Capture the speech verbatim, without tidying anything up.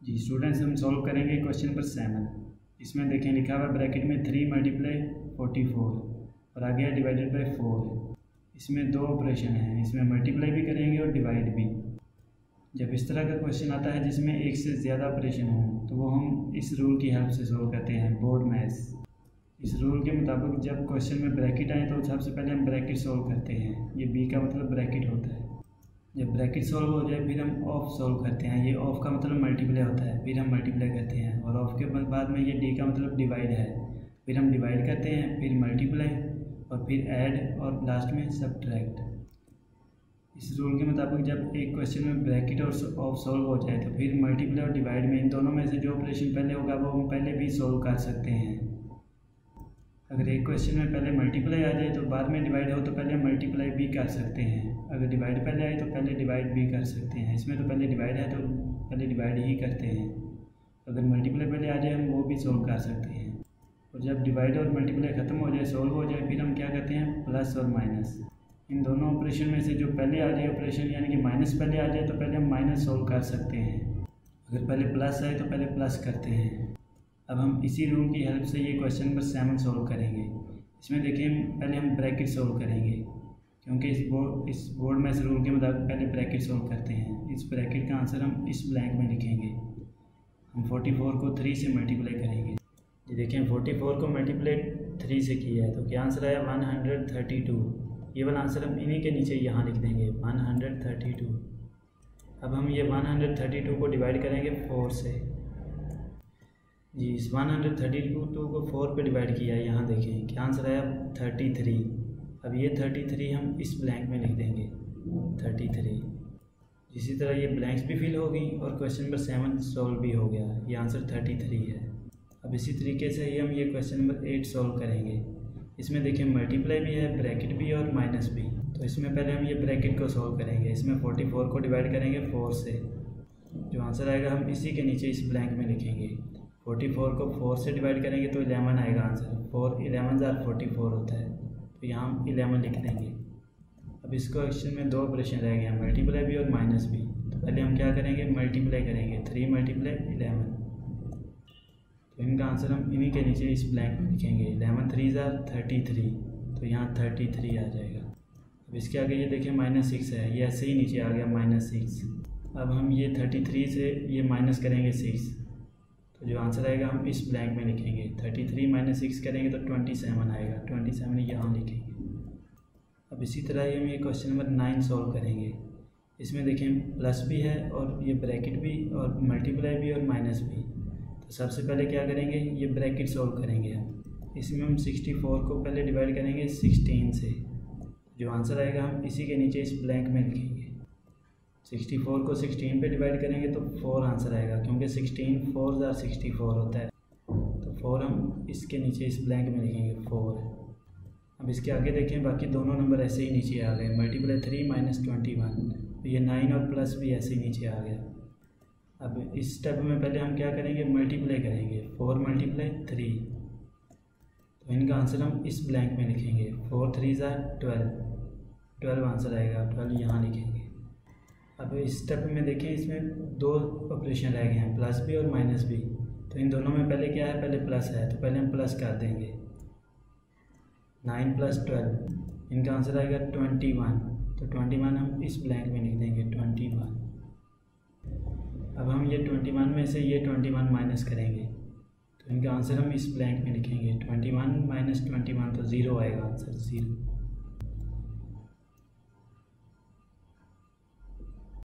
जी students, हम solve करेंगे question number seven. इसमें देखें लिखा हुआ ब्रैकेट में थ्री मल्टीप्लाई फोर्टी फोर और आगे है डिवाइडेड बाई फोर। इसमें दो ऑपरेशन हैं, इसमें मल्टीप्लाई भी करेंगे और डिवाइड भी। जब इस तरह का क्वेश्चन आता है जिसमें एक से ज़्यादा ऑपरेशन हो तो वो हम इस रूल की हेल्प से सॉल्व करते हैं, बोर्ड मैथ्स। इस रूल के मुताबिक जब क्वेश्चन में ब्रैकेट आए तो सबसे पहले हम ब्रैकेट सॉल्व करते हैं। ये बी का मतलब ब्रैकेट होता है। जब ब्रैकेट सॉल्व हो जाए फिर हम ऑफ सॉल्व करते हैं। ये ऑफ का मतलब मल्टीप्लाई होता है, फिर हम मल्टीप्लाई करते हैं। और ऑफ के बाद में ये डी का मतलब डिवाइड है, फिर हम डिवाइड करते हैं, फिर मल्टीप्लाई और फिर ऐड और लास्ट में सब्ट्रैक्ट। इस रूल के मुताबिक जब एक क्वेश्चन में ब्रैकेट और ऑफ सॉल्व हो जाए तो फिर मल्टीप्लाई और डिवाइड में इन दोनों में से जो ऑपरेशन पहले होगा वो हम पहले भी सॉल्व कर सकते हैं। अगर एक क्वेश्चन में पहले मल्टीप्लाई आ जाए तो बाद में डिवाइड हो तो पहले मल्टीप्लाई भी कर सकते हैं। अगर डिवाइड पहले आए तो पहले डिवाइड भी कर सकते हैं। इसमें तो पहले डिवाइड है तो पहले डिवाइड ही करते हैं। अगर मल्टीप्लाई पहले आ जाए हम वो भी सॉल्व कर सकते हैं। और जब डिवाइड और मल्टीप्लाई ख़त्म हो जाए, सॉल्व हो जाए, फिर हम क्या करते हैं, प्लस और माइनस। इन दोनों ऑपरेशन में से जो पहले आ जाए ऑपरेशन यानी कि माइनस पहले आ जाए तो पहले हम माइनस सॉल्व कर सकते हैं। अगर पहले प्लस आए तो पहले प्लस करते हैं। अब हम इसी रूल की हेल्प से ये क्वेश्चन नंबर सेवन सॉल्व करेंगे। इसमें देखिए पहले हम ब्रैकेट सॉल्व करेंगे क्योंकि इस बोर्ड इस बोर्ड में इस रूल के मुताबिक पहले ब्रैकेट सॉल्व करते हैं। इस ब्रैकेट का आंसर हम इस ब्लैंक में लिखेंगे। हम फोर्टी फोर को थ्री से मल्टीप्लाई करेंगे। ये देखें फोर्टी फोर को मल्टीप्लाई थ्री से किया है तो क्या आंसर आया, वन हंड्रेड थर्टी टू। ये वाला आंसर हम इन्हीं के नीचे यहाँ लिख देंगे, वन हंड्रेड थर्टी टू। अब हम ये वन हंड्रेड थर्टी टू को डिवाइड करेंगे फोर से। जी इस वन हंड्रेड थर्टी टू को फोर पे डिवाइड किया है, यहाँ देखें क्या आंसर आया, थर्टी थ्री। अब ये थर्टी थ्री हम इस ब्लैंक में लिख देंगे, थर्टी थ्री। इसी तरह ये ब्लैंक्स भी फिल हो गई और क्वेश्चन नंबर सेवन सॉल्व भी हो गया। ये आंसर थर्टी थ्री है। अब इसी तरीके से ही हम ये क्वेश्चन नंबर एट सॉल्व करेंगे। इसमें देखिए मल्टीप्लाई भी है, ब्रैकेट भी और माइनस भी। तो इसमें पहले हम ये ब्रैकेट को सॉल्व करेंगे। इसमें फोर्टी फोर को डिवाइड करेंगे फोर से। जो आंसर आएगा हम इसी के नीचे इस ब्लैंक में लिखेंगे। फोर्टी फोर को फोर से डिवाइड करेंगे तो इलेवन आएगा आंसर। फोर इलेवन ज़ार फोर्टी फोर होता है तो यहाँ हम इलेवन लिख देंगे। अब इस क्वेश्चन में दो ऑपरेशन रह गए हैं, मल्टीप्लाई भी और माइनस भी। तो पहले हम क्या करेंगे, मल्टीप्लाई करेंगे। थ्री मल्टीप्लाई इलेवन, तो इनका आंसर हम इन्हीं के नीचे इस ब्लैंक में लिखेंगे। इलेवन थ्री ज़ार थर्टी थ्री, तो यहाँ थर्टी थ्री आ जाएगा। अब इसके आगे ये देखिए माइनस सिक्स है, ये ऐसे ही नीचे आ गया माइनस सिक्स। अब हम ये थर्टी थ्री से ये माइनस करेंगे सिक्स, तो जो आंसर आएगा हम इस ब्लैंक में लिखेंगे। थर्टी थ्री माइनस सिक्स करेंगे तो ट्वेंटी सेवन आएगा, ट्वेंटी सेवन यहाँ लिखेंगे। अब इसी तरह ही हम ये क्वेश्चन नंबर नाइन सॉल्व करेंगे। इसमें देखें प्लस भी है और ये ब्रैकेट भी और मल्टीप्लाई भी और माइनस भी। तो सबसे पहले क्या करेंगे, ये ब्रैकेट सॉल्व करेंगे हम। इसमें हम सिक्सटी फोर को पहले डिवाइड करेंगे सिक्सटीन से। जो आंसर आएगा हम इसी के नीचे इस ब्लैंक में लिखेंगे। सिक्सटी फोर को सिक्सटीन पे डिवाइड करेंगे तो फोर आंसर आएगा क्योंकि सिक्सटीन फोर ज़ार सिक्सटी फोर होता है। तो फोर हम इसके नीचे इस ब्लैंक में लिखेंगे, फोर। अब इसके आगे देखें बाकी दोनों नंबर ऐसे ही नीचे आ गए। Multiply three minus twenty one, तो ये नाइन और प्लस भी ऐसे ही नीचे आ गया। अब इस स्टेप में पहले हम क्या करेंगे, मल्टीप्लाई करेंगे। फोर मल्टीप्लाई थ्री, तो इनका आंसर हम इस ब्लैंक में लिखेंगे। फोर थ्री ज़ार ट्वेल्व, ट्वेल्व आंसर आएगा, ट्वेल्व यहाँ लिखेंगे। अब इस स्टेप में देखें इसमें दो ऑपरेशन रह गए हैं, प्लस भी और माइनस भी। तो इन दोनों में पहले क्या है, पहले प्लस है तो पहले हम प्लस कर देंगे। नाइन प्लस ट्वेल्व, इनका आंसर आएगा ट्वेंटी वन, तो ट्वेंटी वन हम इस ब्लैंक में लिख देंगे, ट्वेंटी वन। अब हम ये ट्वेंटी वन में से ये ट्वेंटी वन माइनस करेंगे तो इनका आंसर हम इस ब्लैंक में लिखेंगे। Twenty one minus twenty one, तो ज़ीरो आएगा आंसर, ज़ीरो।